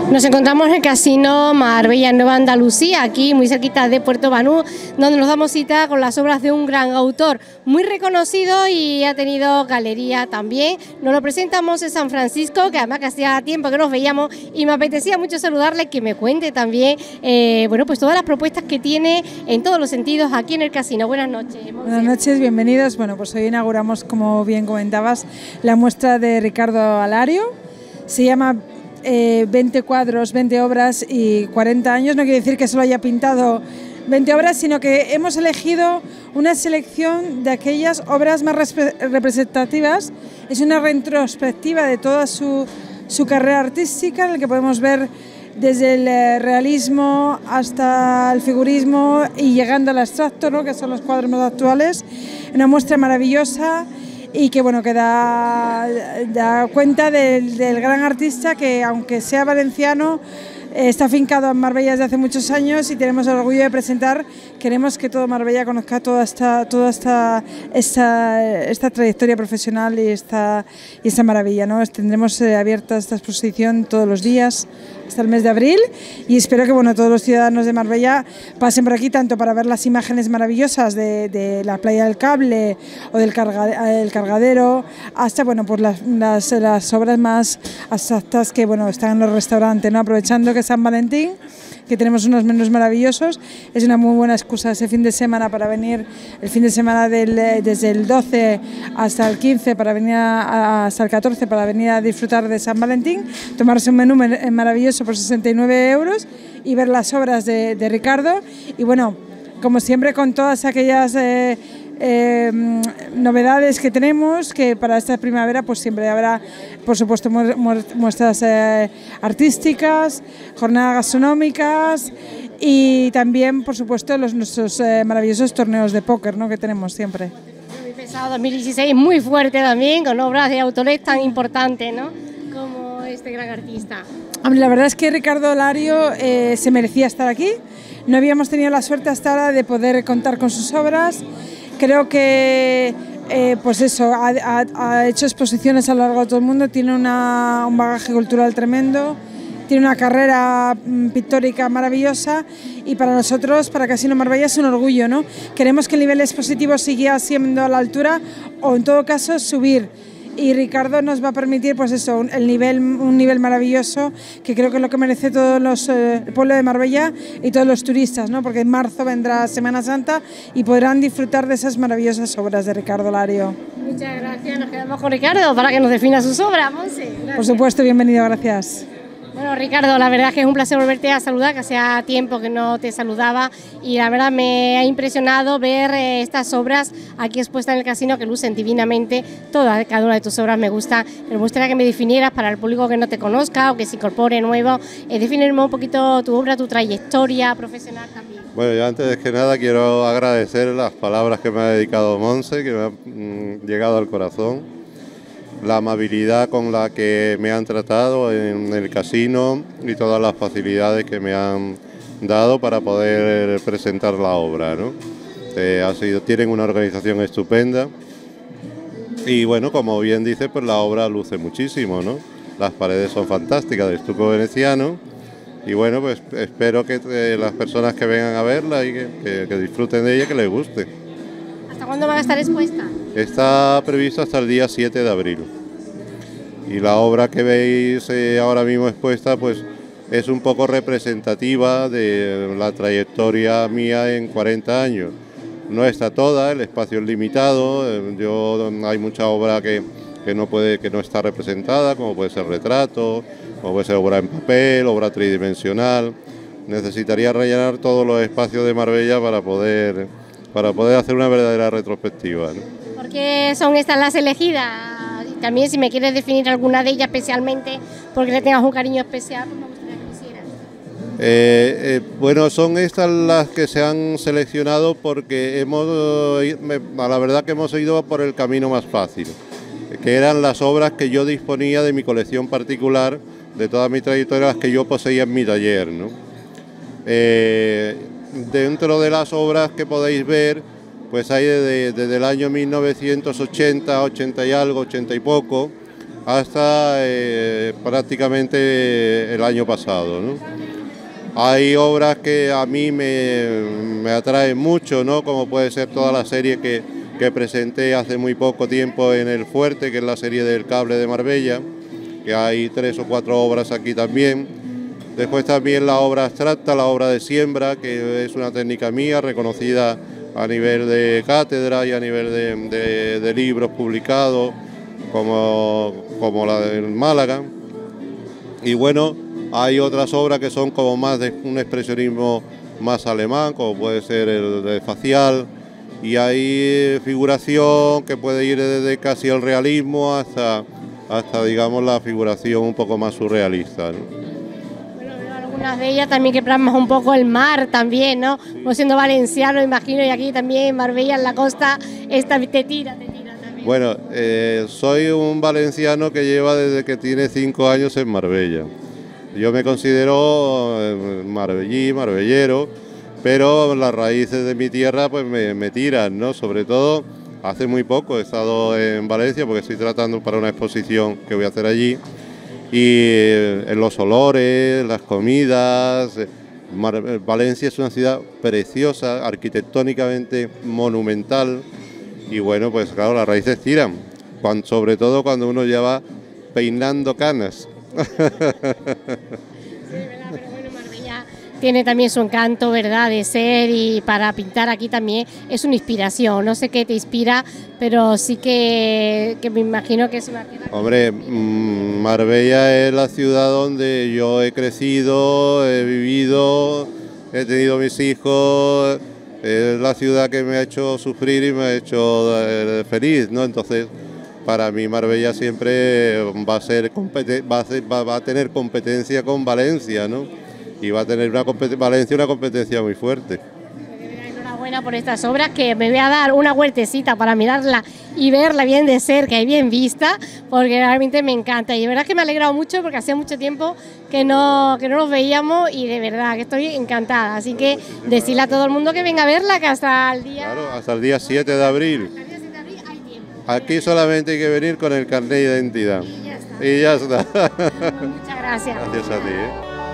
Nos encontramos en el Casino Marbella Nueva Andalucía, aquí muy cerquita de Puerto Banús, donde nos damos cita con las obras de un gran autor, muy reconocido y ha tenido galería también. Nos lo presentamos en San Francisco, que además que hacía tiempo que nos veíamos y me apetecía mucho saludarle, que me cuente también, bueno, pues todas las propuestas que tiene en todos los sentidos aquí en el Casino. Buenas noches, Monse. Buenas noches, bienvenidos. Bueno, pues hoy inauguramos, como bien comentabas, la muestra de Ricardo Alario. Se llama 20 cuadros, 20 obras y 40 años. No quiere decir que solo haya pintado 20 obras, sino que hemos elegido una selección de aquellas obras más representativas. Es una retrospectiva de toda su carrera artística, en la que podemos ver desde el realismo hasta el figurismo y llegando al abstracto, ¿no?, que son los cuadros más actuales. Una muestra maravillosa y que, bueno, que da cuenta del gran artista, que aunque sea valenciano, está afincado en Marbella desde hace muchos años, y tenemos el orgullo de presentar. Queremos que todo Marbella conozca toda esta trayectoria profesional y esta maravilla, ¿no? Tendremos abierta esta exposición todos los días hasta el mes de abril, y espero que, bueno, todos los ciudadanos de Marbella pasen por aquí, tanto para ver las imágenes maravillosas de la playa del Cable o del Cargadero, hasta, bueno, pues las obras más abstractas que, bueno, están en los restaurantes, ¿no? Aprovechando que es San Valentín, que tenemos unos menús maravillosos. Es una muy buena excusa ese fin de semana para venir, el fin de semana desde el 12 hasta el 15, para venir hasta el 14, para venir a disfrutar de San Valentín, tomarse un menú maravilloso por 69 € y ver las obras de Ricardo. Y, bueno, como siempre, con todas aquellas novedades que tenemos, que para esta primavera pues siempre habrá, por supuesto, muestras artísticas, jornadas gastronómicas y también, por supuesto, nuestros maravillosos torneos de póker, ¿no?, que tenemos siempre. Muy pesado, 2016, muy fuerte también, con obras de autores tan importantes, ¿no?, como este gran artista. La verdad es que Ricardo Alario se merecía estar aquí. No habíamos tenido la suerte hasta ahora de poder contar con sus obras. Creo que pues eso, ha hecho exposiciones a lo largo de todo el mundo, tiene un bagaje cultural tremendo, tiene una carrera pictórica maravillosa, y para nosotros, para Casino Marbella, es un orgullo, ¿no? Queremos que el nivel expositivo siga siendo a la altura, o en todo caso subir. Y Ricardo nos va a permitir, pues eso, un nivel maravilloso, que creo que es lo que merece todo el pueblo de Marbella y todos los turistas, ¿no? Porque en marzo vendrá Semana Santa y podrán disfrutar de esas maravillosas obras de Ricardo Alario. Muchas gracias, nos quedamos con Ricardo para que nos defina sus obras, Monse. Por supuesto, bienvenido, gracias. Bueno, Ricardo, la verdad es que es un placer volverte a saludar, que hacía tiempo que no te saludaba, y la verdad me ha impresionado ver estas obras aquí expuestas en el Casino, que lucen divinamente. Cada una de tus obras me gusta, pero me gustaría que me definieras, para el público que no te conozca o que se incorpore nuevo, definirme un poquito tu obra, tu trayectoria profesional también. Bueno, yo antes que nada quiero agradecer las palabras que me ha dedicado Monse, que me han llegado al corazón. La amabilidad con la que me han tratado en el casino y todas las facilidades que me han dado para poder presentar la obra, ¿no? Tienen una organización estupenda y, bueno, como bien dice, pues la obra luce muchísimo, ¿no? Las paredes son fantásticas, de estuco veneciano, y, bueno, pues espero que las personas que vengan a verla y que disfruten de ella, que les guste. ¿Hasta cuándo van a estar expuestas? Está previsto hasta el día 7 de abril. Y la obra que veis ahora mismo expuesta, pues es un poco representativa de la trayectoria mía en 40 años. No está toda, el espacio es limitado, hay mucha obra que no está representada, como puede ser retrato, como puede ser obra en papel, obra tridimensional. Necesitaría rellenar todos los espacios de Marbella para poder hacer una verdadera retrospectiva, ¿no? ¿Por qué son estas las elegidas? También, si me quieres definir alguna de ellas especialmente, porque le tengas un cariño especial, pues me gustaría que lo hicieras. Bueno, son estas las que se han seleccionado porque la verdad que hemos ido por el camino más fácil, que eran las obras que yo disponía de mi colección particular, de toda mi trayectoria, las que yo poseía en mi taller, ¿no? Dentro de las obras que podéis ver, pues hay desde el año 1980, 80 y algo, 80 y poco, hasta prácticamente el año pasado, ¿no? Hay obras que a mí me atraen mucho, ¿no? Como puede ser toda la serie que presenté hace muy poco tiempo en El Fuerte, que es la serie del cable de Marbella, que hay 3 o 4 obras aquí también. Después también la obra abstracta, la obra de siembra, que es una técnica mía reconocida a nivel de cátedra y a nivel de libros publicados, como la del Málaga. Y bueno, hay otras obras que son como más de un expresionismo más alemán, como puede ser el de Facial, y hay figuración que puede ir desde casi el realismo hasta digamos la figuración un poco más surrealista, ¿no? Algunas de ellas también que plasman un poco el mar también, ¿no? Como siendo valenciano, imagino, y aquí también en Marbella, en la costa, esta te tira también. Bueno, soy un valenciano que lleva desde que tiene 5 años en Marbella. Yo me considero marbellí, marbellero, pero las raíces de mi tierra pues me tiran, ¿no? Sobre todo, hace muy poco he estado en Valencia porque estoy tratando para una exposición que voy a hacer allí. Y en los olores, las comidas, Valencia es una ciudad preciosa, arquitectónicamente monumental, y bueno, pues claro, las raíces tiran, sobre todo cuando uno ya va peinando canas. Sí, ¿verdad? Pero bueno, Marbella tiene también su encanto, ¿verdad?, de ser, y para pintar aquí también es una inspiración. No sé qué te inspira, pero sí que me imagino que es una... Hombre, Marbella es la ciudad donde yo he crecido, he vivido, he tenido mis hijos, es la ciudad que me ha hecho sufrir y me ha hecho feliz, ¿no? Entonces, para mí Marbella siempre va a tener competencia con Valencia, ¿no? Y va a tener Valencia una competencia muy fuerte. Enhorabuena por estas obras, que me voy a dar una vueltecita para mirarla y verla bien de cerca y bien vista, porque realmente me encanta. Y de verdad que me ha alegrado mucho porque hacía mucho tiempo que no nos veíamos, y de verdad que estoy encantada. Así que decirle a todo el mundo que venga a verla, que hasta el día... Claro, hasta el día 7 de abril. Hasta el día 7 de abril hay tiempo. Aquí solamente hay que venir con el carnet de identidad. Y ya está. Muchas gracias. Gracias a ti, ¿eh?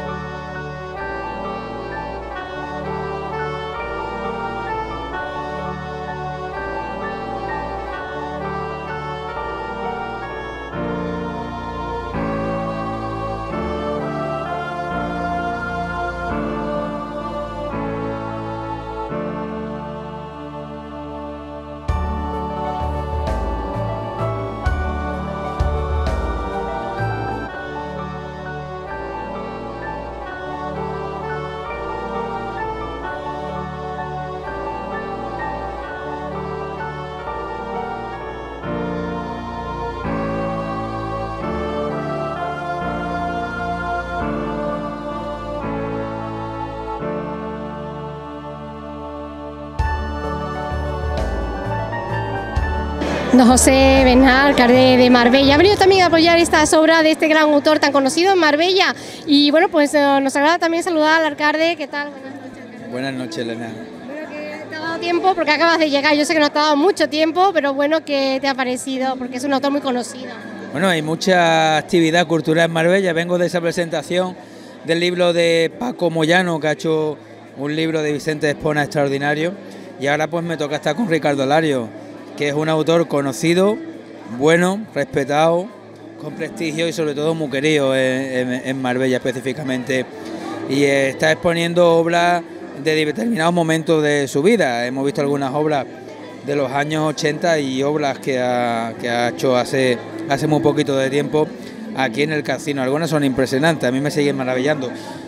Don José Bernal, alcalde de Marbella, ha venido también a apoyar estas obras de este gran autor tan conocido en Marbella. Y bueno, pues nos agrada también saludar al alcalde. ¿Qué tal? Buenas noches, alcalde. Buenas noches, Elena. Bueno, que te ha dado tiempo porque acabas de llegar. Yo sé que no te ha dado mucho tiempo, pero bueno, ¿qué te ha parecido? Porque es un autor muy conocido. Bueno, hay mucha actividad cultural en Marbella. Vengo de esa presentación del libro de Paco Moyano, que ha hecho un libro de Vicente Espona extraordinario. Y ahora pues me toca estar con Ricardo Alario, que es un autor conocido, bueno, respetado, con prestigio y sobre todo muy querido en Marbella específicamente. Y está exponiendo obras de determinados momentos de su vida. Hemos visto algunas obras de los años 80 y obras que ha hecho hace muy poquito de tiempo aquí en el casino. Algunas son impresionantes, a mí me siguen maravillando.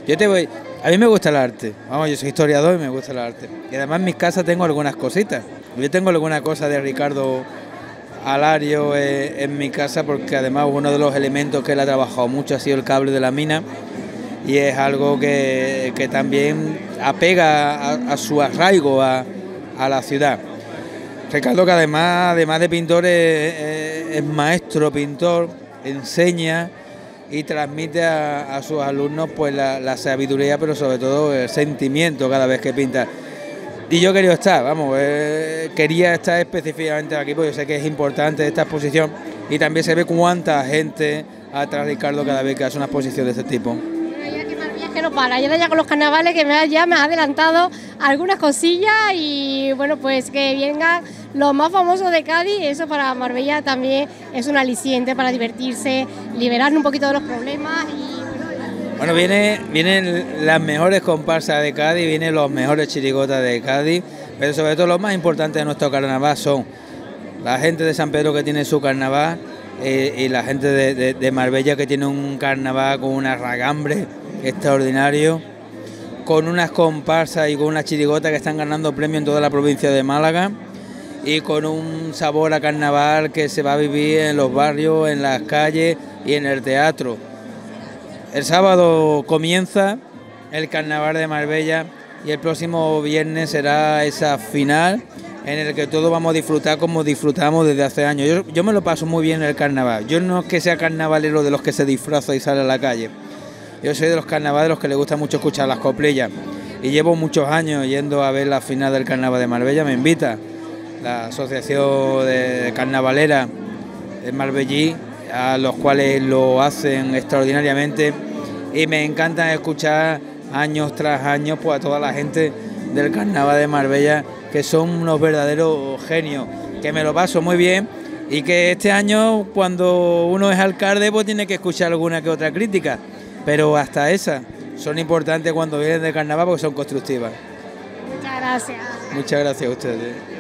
A mí me gusta el arte, vamos, yo soy historiador y me gusta el arte. Y además en mis casas tengo algunas cositas. Yo tengo alguna cosa de Ricardo Alario en mi casa, porque además uno de los elementos que él ha trabajado mucho ha sido el cable de la mina, y es algo que también apega a su arraigo a la ciudad. Ricardo, que además de pintor es maestro pintor, enseña y transmite a sus alumnos pues la sabiduría, pero sobre todo el sentimiento cada vez que pinta. Y yo quería estar específicamente aquí, porque yo sé que es importante esta exposición, y también se ve cuánta gente atrás, Ricardo, cada vez que hace una exposición de este tipo. Que no para, ya con los carnavales que ya me has adelantado algunas cosillas y bueno, pues que vengan los más famosos de Cádiz, eso para Marbella también es un aliciente para divertirse, liberarnos un poquito de los problemas y bueno, vienen las mejores comparsas de Cádiz, vienen los mejores chirigotas de Cádiz, pero sobre todo lo más importante de nuestro carnaval son la gente de San Pedro que tiene su carnaval y la gente de Marbella que tiene un carnaval con una ragambre extraordinario, con unas comparsas y con unas chirigotas que están ganando premios en toda la provincia de Málaga y con un sabor a carnaval que se va a vivir en los barrios, en las calles y en el teatro. El sábado comienza el carnaval de Marbella y el próximo viernes será esa final en el que todos vamos a disfrutar como disfrutamos desde hace años. Yo me lo paso muy bien en el carnaval. Yo no es que sea carnavalero de los que se disfraza y sale a la calle. Yo soy de los carnavaleros que les gusta mucho escuchar las coplillas y llevo muchos años yendo a ver la final del carnaval de Marbella. Me invita la asociación de carnavalera de Marbellí, a los cuales lo hacen extraordinariamente y me encanta escuchar años tras años pues a toda la gente del carnaval de Marbella, que son unos verdaderos genios, que me lo paso muy bien y que este año cuando uno es alcalde pues tiene que escuchar alguna que otra crítica, pero hasta esas son importantes cuando vienen de carnaval porque son constructivas. Muchas gracias. Muchas gracias a ustedes.